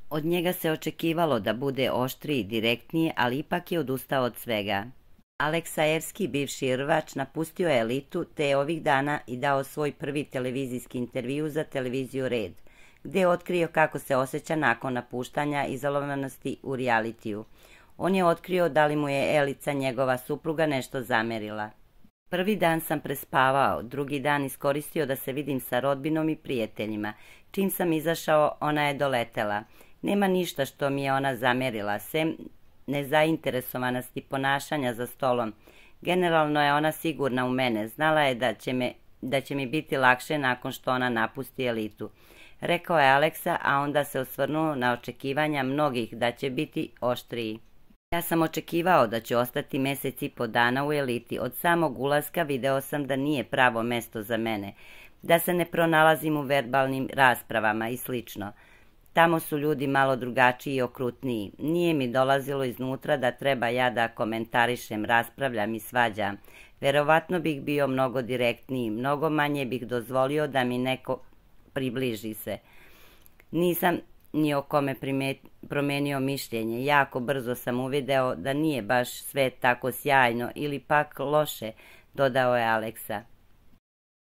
Od njega se očekivalo da bude oštriji i direktniji, ali ipak je odustao od svega. Aleksa Evski, bivši rvač, napustio je Elitu te je ovih dana i dao svoj prvi televizijski intervju za televiziju Red, gde je otkrio kako se osjeća nakon napuštanja izolovanosti u realitiju. On je otkrio da li mu je Elica, njegova supruga, nešto zamerila. Prvi dan sam prespavao, drugi dan iskoristio da se vidim sa rodbinom i prijateljima. Čim sam izašao, ona je doletela. Nema ništa što mi je ona zamerila, sem nezainteresovanosti ponašanja za stolom. Generalno je ona sigurna u mene, znala je da će mi biti lakše nakon što ona napusti Elitu, rekao je Aleksa, a onda se osvrnuo na očekivanja mnogih da će biti oštriji. Ja sam očekivao da će ostati mesec i po dana u Eliti. Od samog ulaska video sam da nije pravo mesto za mene, da se ne pronalazim u verbalnim raspravama i slično. Tamo su ljudi malo drugačiji i okrutniji. Nije mi dolazilo iznutra da treba ja da komentarišem, raspravljam i svađam. Verovatno bih bio mnogo direktniji, mnogo manje bih dozvolio da mi neko približi se. Nisam ni o kome promenio mišljenje. Jako brzo sam uvideo da nije baš sve tako sjajno ili pak loše, dodao je Aleksa.